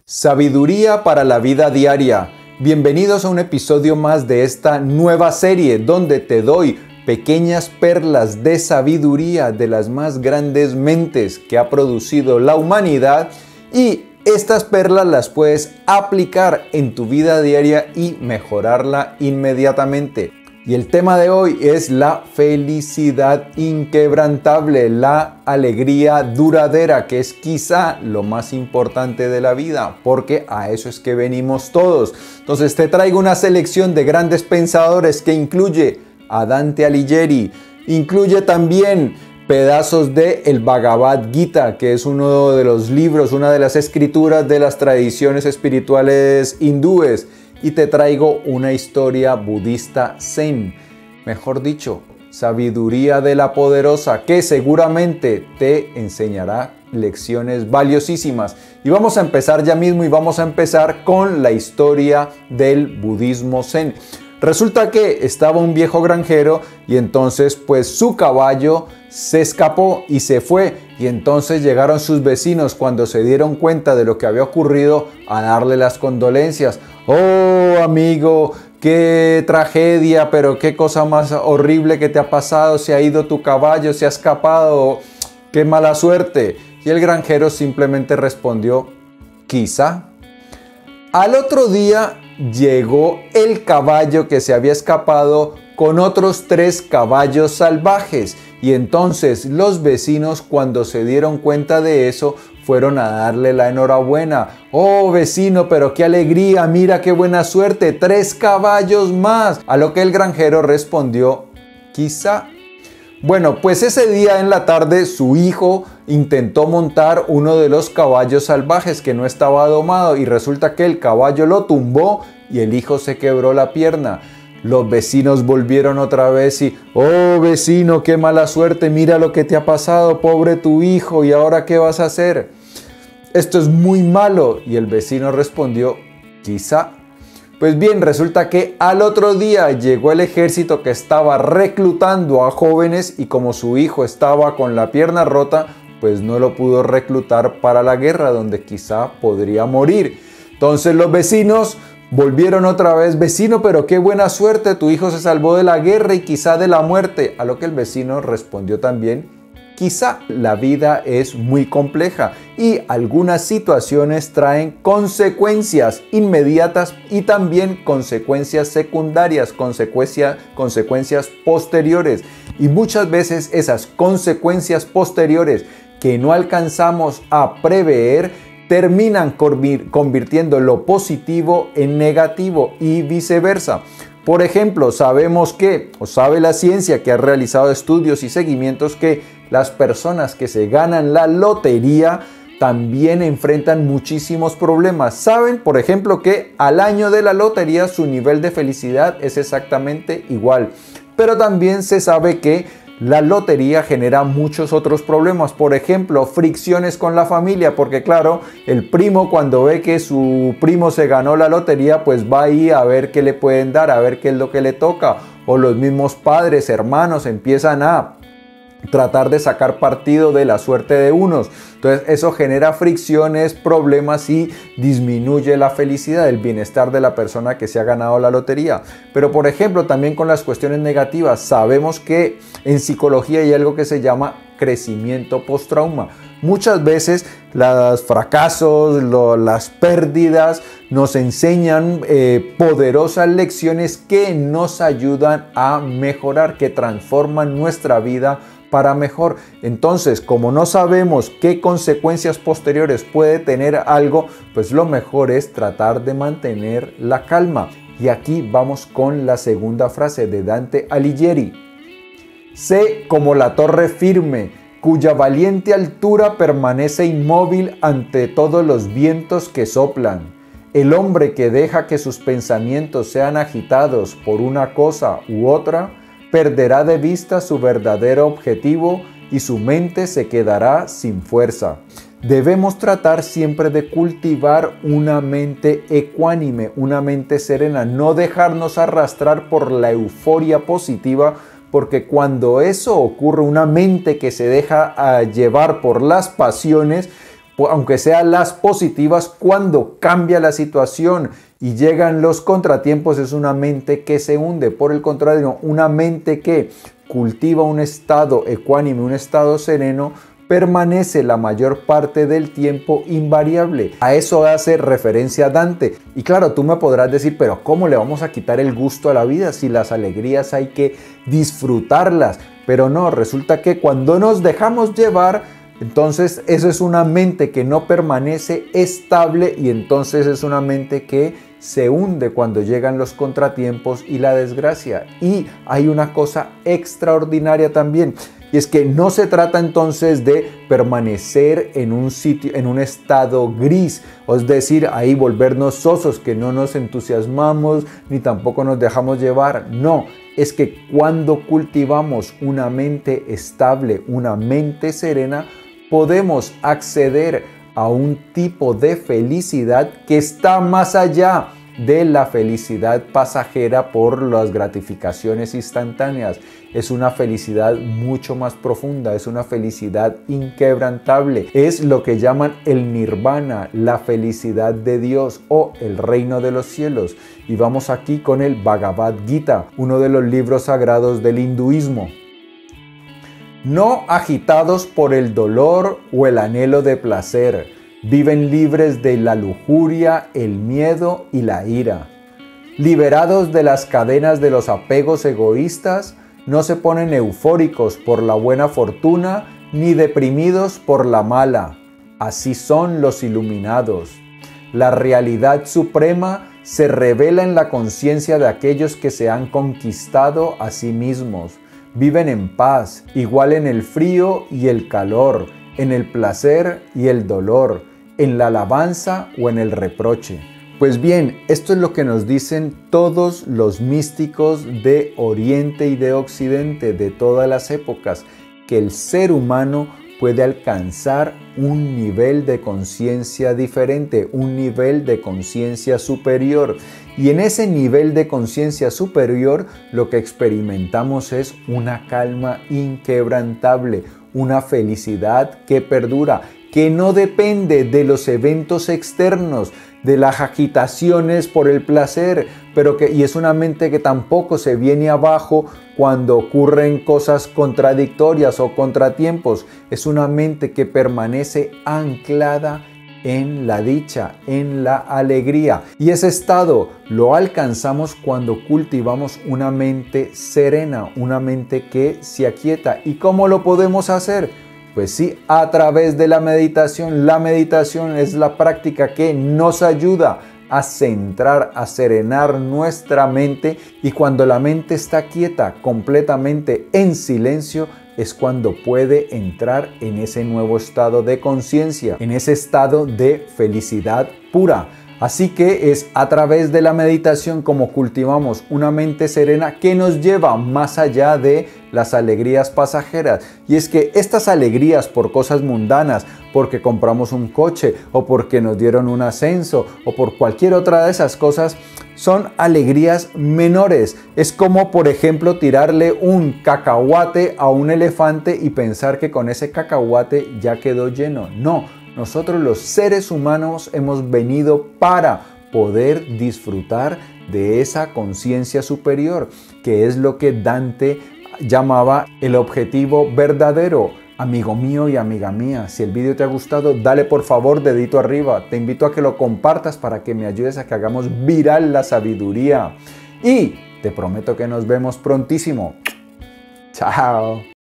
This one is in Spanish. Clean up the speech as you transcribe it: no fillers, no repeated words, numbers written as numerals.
Sabiduría para la vida diaria. Bienvenidos a un episodio más de esta nueva serie donde te doy pequeñas perlas de sabiduría de las más grandes mentes que ha producido la humanidad, y estas perlas las puedes aplicar en tu vida diaria y mejorarla inmediatamente. Y el tema de hoy es la felicidad inquebrantable, la alegría duradera, que es quizá lo más importante de la vida, porque a eso es que venimos todos. Entonces te traigo una selección de grandes pensadores que incluye a Dante Alighieri, incluye también pedazos de el Bhagavad Gita, que es uno de los libros, una de las escrituras de las tradiciones espirituales hindúes. Y te traigo una historia budista zen, mejor dicho, sabiduría de la poderosa, que seguramente te enseñará lecciones valiosísimas. Y vamos a empezar ya mismo, y vamos a empezar con la historia del budismo zen. Resulta que estaba un viejo granjero y entonces pues su caballo se escapó y se fue, y entonces llegaron sus vecinos cuando se dieron cuenta de lo que había ocurrido a darle las condolencias. Oh amigo, qué tragedia, pero qué cosa más horrible que te ha pasado, se ha ido tu caballo, se ha escapado, qué mala suerte. Y el granjero simplemente respondió, quizá. Al otro día llegó el caballo que se había escapado con otros 3 caballos salvajes, y entonces los vecinos, cuando se dieron cuenta de eso, fueron a darle la enhorabuena. Oh vecino, pero qué alegría, mira qué buena suerte, 3 caballos más. A lo que el granjero respondió, quizá. Bueno, pues ese día en la tarde su hijo intentó montar uno de los caballos salvajes que no estaba domado, y resulta que el caballo lo tumbó y el hijo se quebró la pierna. Los vecinos volvieron otra vez y, oh vecino, qué mala suerte, mira lo que te ha pasado, pobre tu hijo, ¿y ahora qué vas a hacer? Esto es muy malo. Y el vecino respondió, quizá. Pues bien, resulta que al otro día llegó el ejército que estaba reclutando a jóvenes, y como su hijo estaba con la pierna rota, pues no lo pudo reclutar para la guerra, donde quizá podría morir. Entonces los vecinos volvieron otra vez, vecino, pero qué buena suerte, tu hijo se salvó de la guerra y quizá de la muerte. A lo que el vecino respondió también, quizá. La vida es muy compleja y algunas situaciones traen consecuencias inmediatas y también consecuencias secundarias, consecuencias posteriores. Y muchas veces esas consecuencias posteriores que no alcanzamos a prever terminan convirtiendo lo positivo en negativo y viceversa. Por ejemplo, sabemos que, o sabe la ciencia que ha realizado estudios y seguimientos, que las personas que se ganan la lotería también enfrentan muchísimos problemas. Saben, por ejemplo, que al año de la lotería su nivel de felicidad es exactamente igual. Pero también se sabe que la lotería genera muchos otros problemas, por ejemplo, fricciones con la familia, porque claro, el primo cuando ve que su primo se ganó la lotería, pues va ahí a ver qué le pueden dar, a ver qué es lo que le toca, o los mismos padres, hermanos empiezan a tratar de sacar partido de la suerte de unos. Entonces eso genera fricciones, problemas y disminuye la felicidad, el bienestar de la persona que se ha ganado la lotería. Pero por ejemplo, también con las cuestiones negativas, sabemos que en psicología hay algo que se llama crecimiento post-trauma. Muchas veces los fracasos, las pérdidas nos enseñan poderosas lecciones que nos ayudan a mejorar, que transforman nuestra vida para mejor. Entonces, como no sabemos qué consecuencias posteriores puede tener algo, pues lo mejor es tratar de mantener la calma. Y aquí vamos con la segunda frase de Dante Alighieri. Sé como la torre firme, cuya valiente altura permanece inmóvil ante todos los vientos que soplan. El hombre que deja que sus pensamientos sean agitados por una cosa u otra, perderá de vista su verdadero objetivo y su mente se quedará sin fuerza. Debemos tratar siempre de cultivar una mente ecuánime, una mente serena, no dejarnos arrastrar por la euforia positiva, porque cuando eso ocurre, una mente que se deja llevar por las pasiones, aunque sean las positivas, cuando cambia la situación y llegan los contratiempos, es una mente que se hunde. Por el contrario, una mente que cultiva un estado ecuánime, un estado sereno, permanece la mayor parte del tiempo invariable. A eso hace referencia Dante. Y claro, tú me podrás decir, pero ¿cómo le vamos a quitar el gusto a la vida si las alegrías hay que disfrutarlas? Pero no, resulta que cuando nos dejamos llevar, entonces eso es una mente que no permanece estable y entonces es una mente que se hunde cuando llegan los contratiempos y la desgracia. Y hay una cosa extraordinaria también. Y es que no se trata entonces de permanecer en un sitio, en un estado gris, es decir, ahí volvernos sosos, que no nos entusiasmamos ni tampoco nos dejamos llevar. No, es que cuando cultivamos una mente estable, una mente serena, podemos acceder a un tipo de felicidad que está más allá de la felicidad pasajera por las gratificaciones instantáneas. Es una felicidad mucho más profunda, es una felicidad inquebrantable. Es lo que llaman el nirvana, la felicidad de Dios o el reino de los cielos. Y vamos aquí con el Bhagavad Gita, uno de los libros sagrados del hinduismo. No agitados por el dolor o el anhelo de placer, viven libres de la lujuria, el miedo y la ira. Liberados de las cadenas de los apegos egoístas, no se ponen eufóricos por la buena fortuna ni deprimidos por la mala. Así son los iluminados. La realidad suprema se revela en la conciencia de aquellos que se han conquistado a sí mismos. Viven en paz, igual en el frío y el calor, en el placer y el dolor, en la alabanza o en el reproche. Pues bien, esto es lo que nos dicen todos los místicos de Oriente y de Occidente, de todas las épocas, que el ser humano puede alcanzar un nivel de conciencia diferente, un nivel de conciencia superior. Y en ese nivel de conciencia superior lo que experimentamos es una calma inquebrantable, una felicidad que perdura, que no depende de los eventos externos, de las agitaciones por el placer, y es una mente que tampoco se viene abajo cuando ocurren cosas contradictorias o contratiempos. Es una mente que permanece anclada en la dicha, en la alegría. Y ese estado lo alcanzamos cuando cultivamos una mente serena, una mente que se aquieta. ¿Y cómo lo podemos hacer? Pues sí, a través de la meditación. La meditación es la práctica que nos ayuda a centrar, a serenar nuestra mente, y cuando la mente está quieta, completamente en silencio, es cuando puede entrar en ese nuevo estado de conciencia, en ese estado de felicidad pura. Así que es a través de la meditación como cultivamos una mente serena que nos lleva más allá de las alegrías pasajeras. Y es que estas alegrías por cosas mundanas, porque compramos un coche o porque nos dieron un ascenso o por cualquier otra de esas cosas, son alegrías menores. Es como, por ejemplo, tirarle un cacahuate a un elefante y pensar que con ese cacahuate ya quedó lleno. No. Nosotros los seres humanos hemos venido para poder disfrutar de esa conciencia superior, que es lo que Dante llamaba el objetivo verdadero. Amigo mío y amiga mía, si el vídeo te ha gustado, dale por favor dedito arriba. Te invito a que lo compartas para que me ayudes a que hagamos viral la sabiduría. Y te prometo que nos vemos prontísimo. Chao.